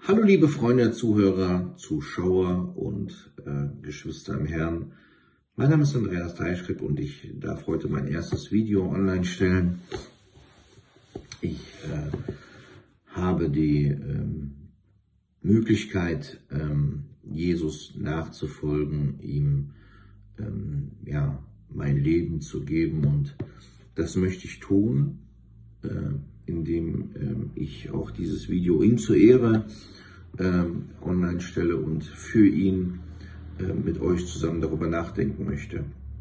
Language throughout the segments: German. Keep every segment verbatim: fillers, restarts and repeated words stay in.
Hallo liebe Freunde, Zuhörer, Zuschauer und äh, Geschwister im Herrn. Mein Name ist Andreas Teichripp und ich darf heute mein erstes Video online stellen. Ich äh, habe die ähm, Möglichkeit, ähm, Jesus nachzufolgen, ihm ähm, ja, mein Leben zu geben, und das möchte ich tun, äh, indem ähm, ich auch dieses Video ihm zur Ehre ähm, online stelle und für ihn äh, mit euch zusammen darüber nachdenken möchte.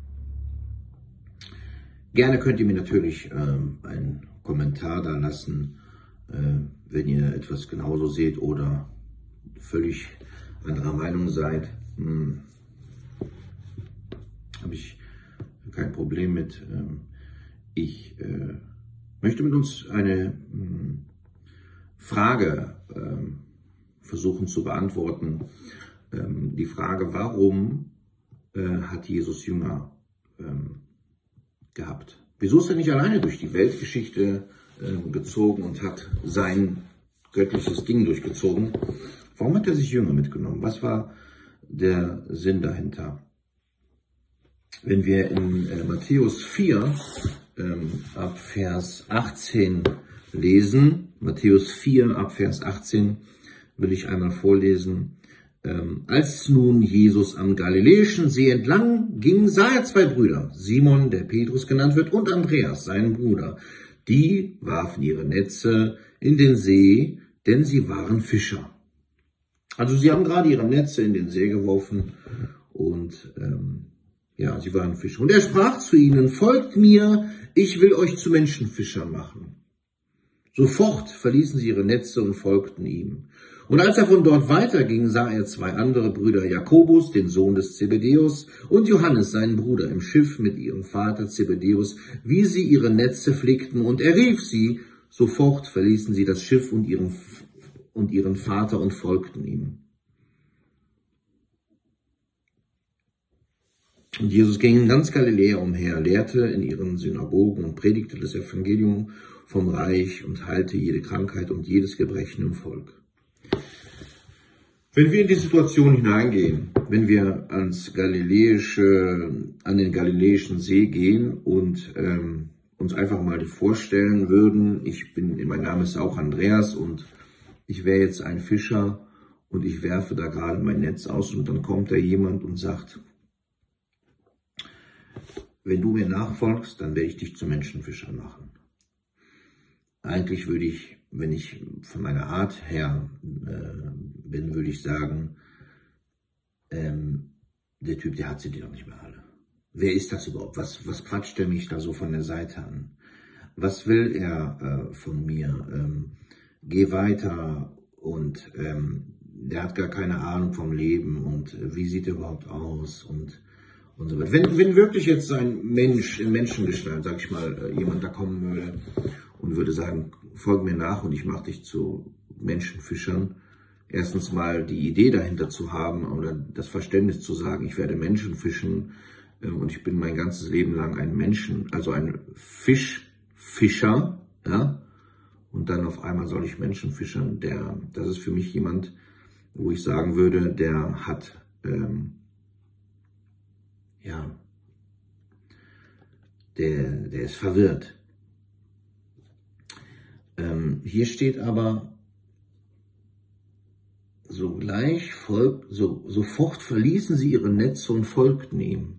Gerne könnt ihr mir natürlich ähm, einen Kommentar da lassen, äh, wenn ihr etwas genauso seht oder völlig anderer Meinung seid. Hm, habe ich kein Problem mit. Ähm, ich äh, möchte mit uns eine hm, Frage ähm, versuchen zu beantworten. Ähm, die Frage, warum äh, hat Jesus Jünger ähm, gehabt? Wieso ist er nicht alleine durch die Weltgeschichte äh, gezogen und hat sein göttliches Ding durchgezogen? Warum hat er sich Jünger mitgenommen? Was war der Sinn dahinter? Wenn wir in äh, Matthäus vier ähm, ab Vers achtzehn lesen, Matthäus vier ab Vers achtzehn, will ich einmal vorlesen. Ähm, als nun Jesus am Galiläischen See entlang ging, sah er zwei Brüder, Simon, der Petrus genannt wird, und Andreas, seinen Bruder. Die warfen ihre Netze in den See, denn sie waren Fischer. Also sie haben gerade ihre Netze in den See geworfen und ähm, ja, sie waren Fischer. Und er sprach zu ihnen: Folgt mir, ich will euch zu Menschenfischern machen. Sofort verließen sie ihre Netze und folgten ihm. Und als er von dort weiterging, sah er zwei andere Brüder, Jakobus, den Sohn des Zebedäus, und Johannes, seinen Bruder, im Schiff mit ihrem Vater Zebedäus, wie sie ihre Netze flickten. Und er rief sie. Sofort verließen sie das Schiff und ihren, und ihren Vater und folgten ihm. Und Jesus ging in ganz Galiläa umher, lehrte in ihren Synagogen und predigte das Evangelium vom Reich und heilte jede Krankheit und jedes Gebrechen im Volk. Wenn wir in die Situation hineingehen, wenn wir ans Galiläische, an den Galiläischen See gehen und ähm, uns einfach mal vorstellen würden, ich bin, mein Name ist auch Andreas und ich wäre jetzt ein Fischer und ich werfe da gerade mein Netz aus, und dann kommt da jemand und sagt: Wenn du mir nachfolgst, dann werde ich dich zu Menschenfischern machen. Eigentlich würde ich, wenn ich von meiner Art her äh, bin, würde ich sagen, ähm, der Typ, der hat sie dir doch nicht mehr alle. Wer ist das überhaupt? Was, was quatscht er mich da so von der Seite an? Was will er äh, von mir? Ähm, geh weiter, und ähm, der hat gar keine Ahnung vom Leben, und äh, wie sieht er überhaupt aus, und und so weiter. Wenn, wenn wirklich jetzt ein Mensch in Menschengestalt, sag ich mal, jemand da kommen würde und würde sagen: Folg mir nach und ich mache dich zu Menschenfischern. Erstens mal die Idee dahinter zu haben oder das Verständnis zu sagen, ich werde Menschen fischen und ich bin mein ganzes Leben lang ein Menschen, also ein Fischfischer, ja, und dann auf einmal soll ich Menschen fischern. Der, das ist für mich jemand, wo ich sagen würde, der hat, ähm, ja, der, der ist verwirrt. Ähm, hier steht aber, sogleich folg, so, sofort verließen sie ihre Netze und folgten ihm.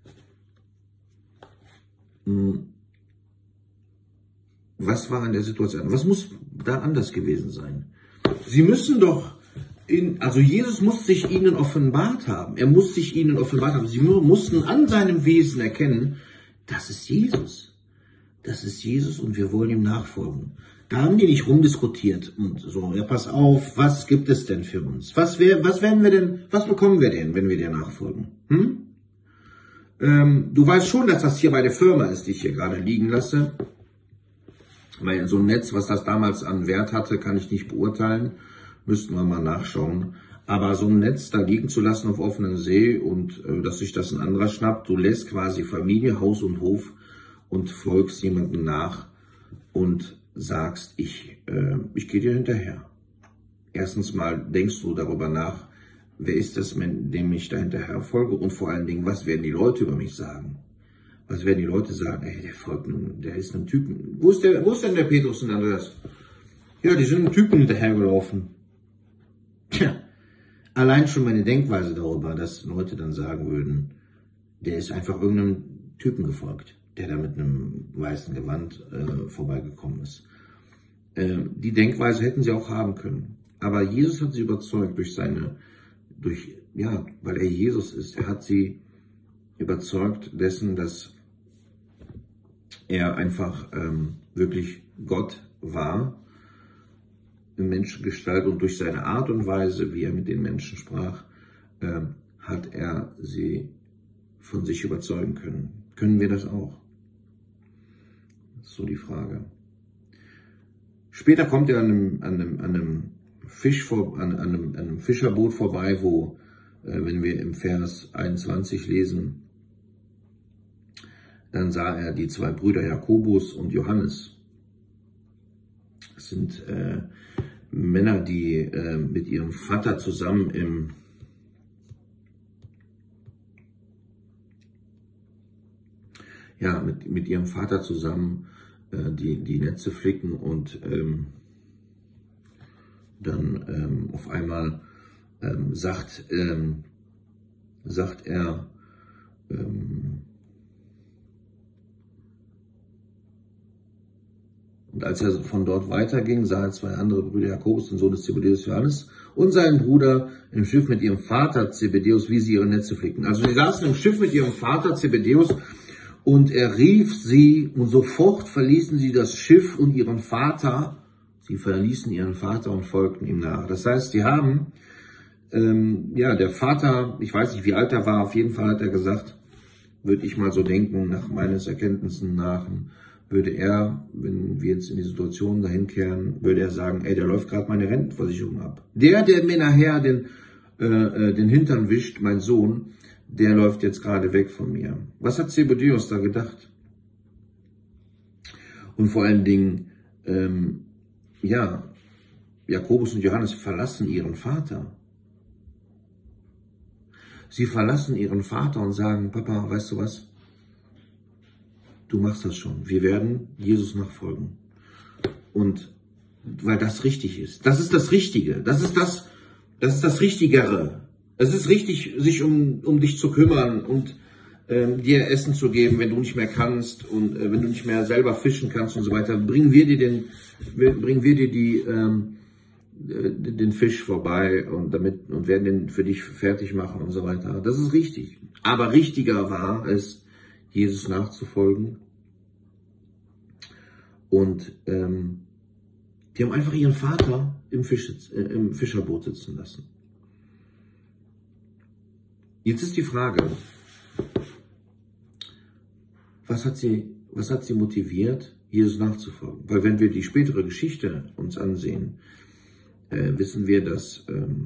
Was war an der Situation? Was muss da anders gewesen sein? Sie müssen doch, in, also Jesus muss sich ihnen offenbart haben. Er muss sich ihnen offenbart haben. Sie mussten an seinem Wesen erkennen, das ist Jesus. Das ist Jesus und wir wollen ihm nachfolgen. Da haben die nicht rumdiskutiert und so, ja, pass auf, was gibt es denn für uns? Was, wär, was werden wir denn, was bekommen wir denn, wenn wir dir nachfolgen? Hm? Ähm, du weißt schon, dass das hier meine Firma ist, die ich hier gerade liegen lasse. Weil so ein Netz, was das damals an Wert hatte, kann ich nicht beurteilen. Müssten wir mal nachschauen. Aber so ein Netz da liegen zu lassen auf offenem See und äh, dass sich das ein anderer schnappt, du lässt quasi Familie, Haus und Hof und folgst jemandem nach und sagst, ich, äh, ich gehe dir hinterher. erstens mal denkst du darüber nach, wer ist das, dem ich da hinterher folge, und vor allen Dingen, was werden die Leute über mich sagen? Was werden die Leute sagen? Ey, der folgt nun, der ist einem Typen. Wo ist, der, wo ist denn der Petrus und Andreas? Ja, die sind einem Typen hinterhergelaufen. Tja, allein schon meine Denkweise darüber, dass Leute dann sagen würden, der ist einfach irgendeinem Typen gefolgt, der da mit einem weißen Gewand äh, vorbeigekommen ist. Äh, die Denkweise hätten sie auch haben können. Aber Jesus hat sie überzeugt durch seine, durch, ja, weil er Jesus ist. Er hat sie überzeugt dessen, dass er einfach ähm, wirklich Gott war, in Menschengestalt, und durch seine Art und Weise, wie er mit den Menschen sprach, äh, hat er sie von sich überzeugen können. Können wir das auch? Das ist so die Frage. Später kommt er an einem, an einem, an einem, Fisch vor, an, an einem, an einem Fischerboot vorbei, wo, äh, wenn wir im Vers einundzwanzig lesen, dann sah er die zwei Brüder Jakobus und Johannes. Das sind äh, Männer, die äh, mit ihrem Vater zusammen im ja, mit, mit ihrem Vater zusammen äh, die, die Netze flicken, und ähm, dann ähm, auf einmal ähm, sagt, ähm, sagt er, ähm, und als er von dort weiterging, sah er zwei andere Brüder, Jakobus, den Sohn des Zebedeus, Johannes, und seinen Bruder im Schiff mit ihrem Vater Zebedeus, wie sie ihre Netze flickten. Also sie saßen im Schiff mit ihrem Vater Zebedeus, und er rief sie, und sofort verließen sie das Schiff und ihren Vater. Sie verließen ihren Vater und folgten ihm nach. Das heißt, sie haben, ähm, ja, der Vater, ich weiß nicht, wie alt er war, auf jeden Fall hat er gesagt, würde ich mal so denken, nach meines Erkenntnissen nach, würde er, wenn wir jetzt in die Situation dahin kehren, würde er sagen, ey, der läuft gerade meine Rentenversicherung ab. Der, der mir nachher den, äh, den Hintern wischt, mein Sohn, der läuft jetzt gerade weg von mir. Was hat Zebedeus da gedacht? Und vor allen Dingen, ähm, ja, Jakobus und Johannes verlassen ihren Vater. Sie verlassen ihren Vater und sagen, Papa, weißt du was? Du machst das schon. Wir werden Jesus nachfolgen. Und weil das richtig ist. Das ist das Richtige. Das ist das, das ist das Richtigere. Es ist richtig, sich um, um dich zu kümmern und ähm, dir Essen zu geben, wenn du nicht mehr kannst und äh, wenn du nicht mehr selber fischen kannst und so weiter. Bringen wir dir den, bringen wir dir die, ähm, den Fisch vorbei und damit und werden den für dich fertig machen und so weiter. Das ist richtig. Aber richtiger war es, Jesus nachzufolgen. Und ähm, die haben einfach ihren Vater im, Fisch, äh, im Fischerboot sitzen lassen. Jetzt ist die Frage, was hat sie, was hat sie motiviert, Jesus nachzufolgen? Weil wenn wir die spätere Geschichte uns ansehen, äh, wissen wir, dass, ähm,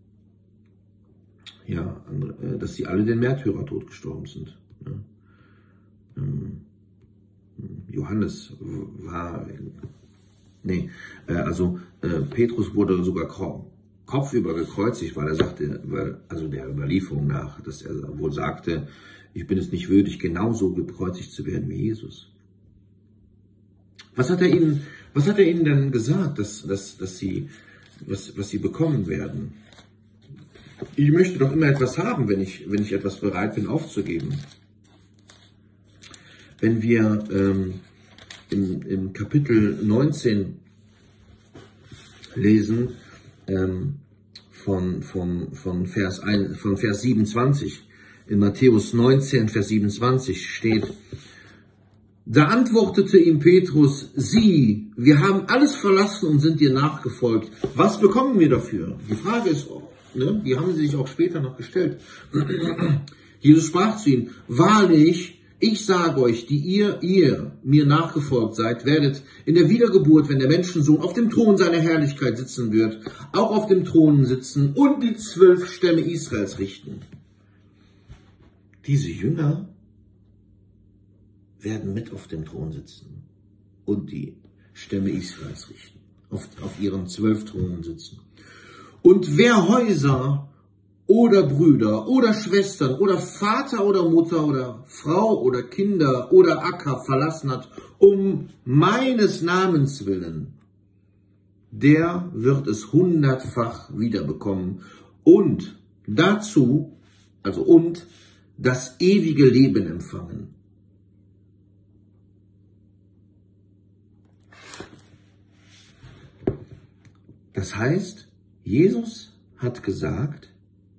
ja, äh, dass sie alle den Märtyrertod gestorben sind. Ne? Ähm, Johannes war, nee, äh, also äh, Petrus wurde sogar kopfüber gekreuzigt, weil er sagte, weil, also der Überlieferung nach, dass er wohl sagte, ich bin es nicht würdig, genauso gekreuzigt zu werden wie Jesus. Was hat er ihnen, was hat er ihnen denn gesagt, dass, dass, dass sie, was, was sie bekommen werden? Ich möchte doch immer etwas haben, wenn ich, wenn ich etwas bereit bin aufzugeben. Wenn wir ähm, im, im Kapitel neunzehn lesen, ähm, von, von, von, Vers ein, von Vers siebenundzwanzig, in Matthäus neunzehn, Vers siebenundzwanzig steht, da antwortete ihm Petrus, sieh, wir haben alles verlassen und sind dir nachgefolgt. Was bekommen wir dafür? Die Frage ist, ne, die haben sie sich auch später noch gestellt. Jesus sprach zu ihnen, wahrlich, ich sage euch, die ihr, ihr mir nachgefolgt seid, werdet in der Wiedergeburt, wenn der Menschensohn auf dem Thron seiner Herrlichkeit sitzen wird, auch auf dem Thron sitzen und die zwölf Stämme Israels richten. Diese Jünger werden mit auf dem Thron sitzen und die Stämme Israels richten, auf, auf ihren zwölf Thronen sitzen. Und wer Häuser oder Brüder oder Schwestern oder Vater oder Mutter oder Frau oder Kinder oder Acker verlassen hat, um meines Namens willen, der wird es hundertfach wiederbekommen und dazu, also und, das ewige Leben empfangen. Das heißt, Jesus hat gesagt,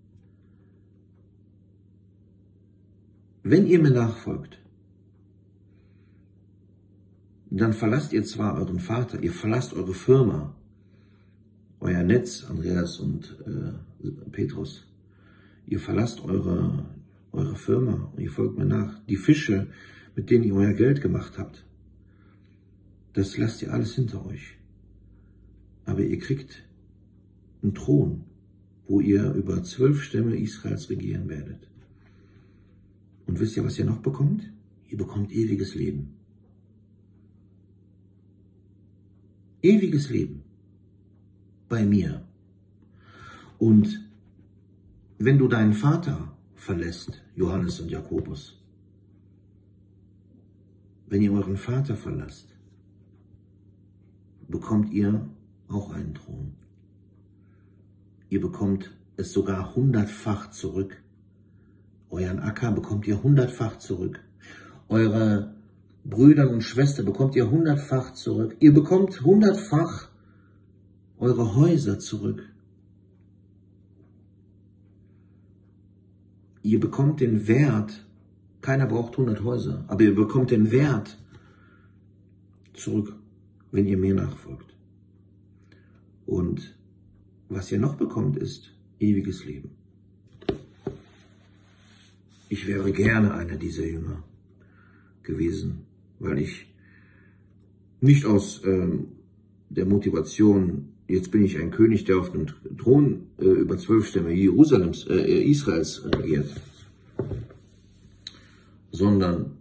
wenn ihr mir nachfolgt, dann verlasst ihr zwar euren Vater, ihr verlasst eure Firma, euer Netz, Andreas und äh, Petrus, ihr verlasst eure, eure Firma und ihr folgt mir nach. Die Fische, mit denen ihr euer Geld gemacht habt, das lasst ihr alles hinter euch. Aber ihr kriegt einen Thron, wo ihr über zwölf Stämme Israels regieren werdet. Und wisst ihr, was ihr noch bekommt? Ihr bekommt ewiges Leben. Ewiges Leben. Bei mir. Und wenn du deinen Vater verlässt, Johannes und Jakobus, wenn ihr euren Vater verlasst, bekommt ihr auch einen Thron. Ihr bekommt es sogar hundertfach zurück. Euren Acker bekommt ihr hundertfach zurück. Eure Brüder und Schwestern bekommt ihr hundertfach zurück. Ihr bekommt hundertfach eure Häuser zurück. Ihr bekommt den Wert, keiner braucht hundert Häuser, aber ihr bekommt den Wert zurück, wenn ihr mir nachfolgt. Und was ihr noch bekommt, ist ewiges Leben. Ich wäre gerne einer dieser Jünger gewesen, weil ich nicht aus ähm, der Motivation, jetzt bin ich ein König, der auf dem Thron äh, über zwölf Stämme Jerusalems, äh, Israels regiert, sondern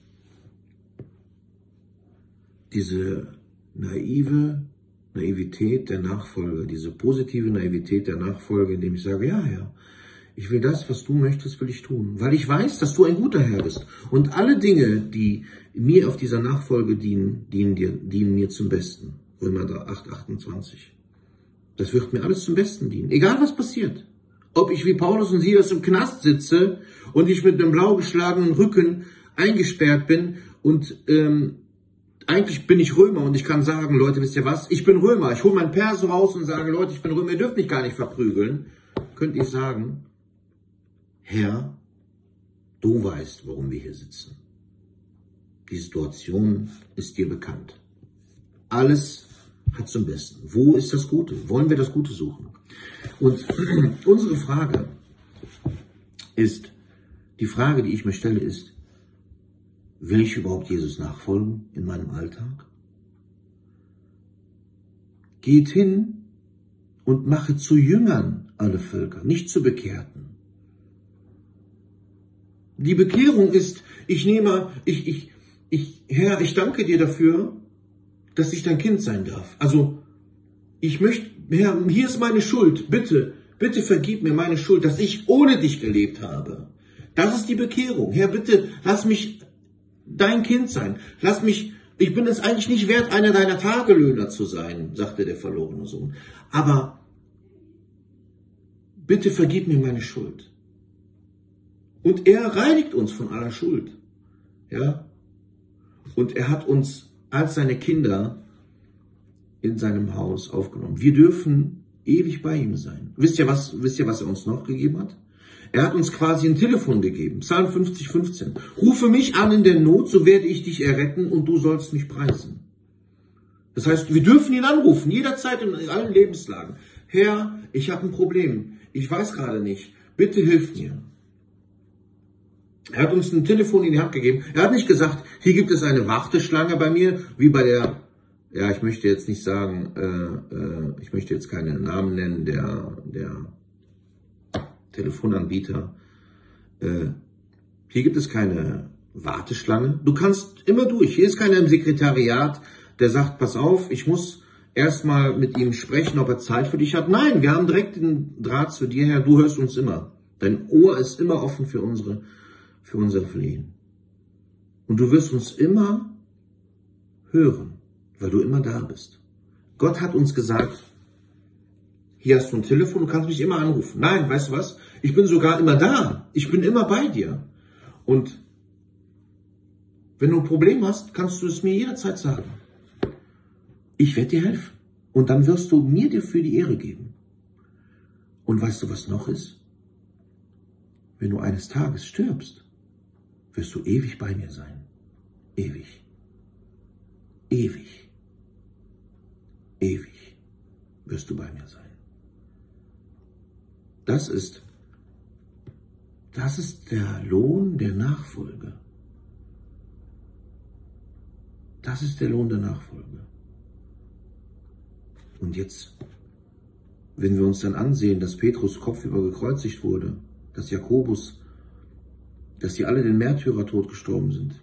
diese naive Naivität der Nachfolge, diese positive Naivität der Nachfolge, indem ich sage, ja, Herr, ich will das, was du möchtest, will ich tun, weil ich weiß, dass du ein guter Herr bist. Und alle Dinge, die mir auf dieser Nachfolge dienen, dienen, dir, dienen mir zum Besten. Römer acht, achtundzwanzig. Das wird mir alles zum Besten dienen, egal was passiert. Ob ich wie Paulus und Silas im Knast sitze und ich mit einem blau geschlagenen Rücken eingesperrt bin und ähm, eigentlich bin ich Römer und ich kann sagen, Leute, wisst ihr was? Ich bin Römer. Ich hole mein Perso raus und sage, Leute, ich bin Römer, ihr dürft mich gar nicht verprügeln. Könnt ihr sagen, Herr, du weißt, warum wir hier sitzen. Die Situation ist dir bekannt. Alles hat zum Besten. Wo ist das Gute? Wollen wir das Gute suchen? Und unsere Frage ist, die Frage, die ich mir stelle, ist, will ich überhaupt Jesus nachfolgen in meinem Alltag? Geht hin und mache zu Jüngern alle Völker, nicht zu Bekehrten. Die Bekehrung ist, ich nehme, ich, ich, ich, Herr, ich danke dir dafür, dass ich dein Kind sein darf. Also, ich möchte, Herr, hier ist meine Schuld, bitte, bitte vergib mir meine Schuld, dass ich ohne dich gelebt habe. Das ist die Bekehrung. Herr, bitte, lass mich dein Kind sein. Lass mich, ich bin es eigentlich nicht wert, einer deiner Tagelöhner zu sein, sagte der verlorene Sohn. Aber bitte vergib mir meine Schuld. Und er reinigt uns von aller Schuld. Ja? Und er hat uns als seine Kinder in seinem Haus aufgenommen. Wir dürfen ewig bei ihm sein. Wisst ihr, was, wisst ihr, was er uns noch gegeben hat? Er hat uns quasi ein Telefon gegeben. Psalm fünfzig, fünfzehn. Rufe mich an in der Not, so werde ich dich erretten und du sollst mich preisen. Das heißt, wir dürfen ihn anrufen, jederzeit in allen Lebenslagen. Herr, ich habe ein Problem. Ich weiß gerade nicht. Bitte hilf mir. Er hat uns ein Telefon in die Hand gegeben. Er hat nicht gesagt, hier gibt es eine Warteschlange bei mir, wie bei der, ja, ich möchte jetzt nicht sagen, äh, äh, ich möchte jetzt keine Namen nennen, der, der Telefonanbieter. Äh, hier gibt es keine Warteschlange. Du kannst immer durch. Hier ist keiner im Sekretariat, der sagt, pass auf, ich muss erstmal mit ihm sprechen, ob er Zeit für dich hat. Nein, wir haben direkt den Draht zu dir her. Du hörst uns immer. Dein Ohr ist immer offen für unsere, für unser Flehen. Und du wirst uns immer hören, weil du immer da bist. Gott hat uns gesagt, hier hast du ein Telefon, du kannst mich immer anrufen. Nein, weißt du was? Ich bin sogar immer da. Ich bin immer bei dir. Und wenn du ein Problem hast, kannst du es mir jederzeit sagen. Ich werde dir helfen. Und dann wirst du mir dafür die Ehre geben. Und weißt du, was noch ist? Wenn du eines Tages stirbst, wirst du ewig bei mir sein. Ewig. Ewig. Ewig wirst du bei mir sein. Das ist, das ist der Lohn der Nachfolge. Das ist der Lohn der Nachfolge. Und jetzt, wenn wir uns dann ansehen, dass Petrus kopfüber gekreuzigt wurde, dass Jakobus, dass sie alle den Märtyrertod gestorben sind.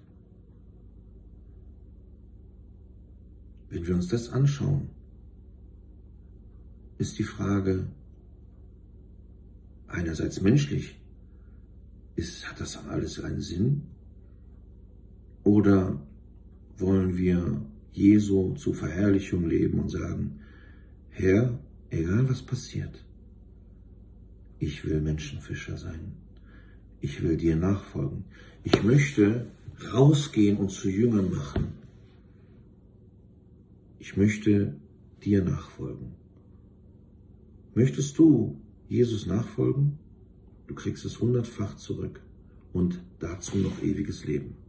Wenn wir uns das anschauen, ist die Frage, einerseits menschlich, ist, hat das alles einen Sinn? Oder wollen wir Jesu zur Verherrlichung leben und sagen, Herr, egal was passiert, ich will Menschenfischer sein. Ich will dir nachfolgen. Ich möchte rausgehen und zu Jüngern machen. Ich möchte dir nachfolgen. Möchtest du Jesus nachfolgen? Du kriegst es hundertfach zurück und dazu noch ewiges Leben.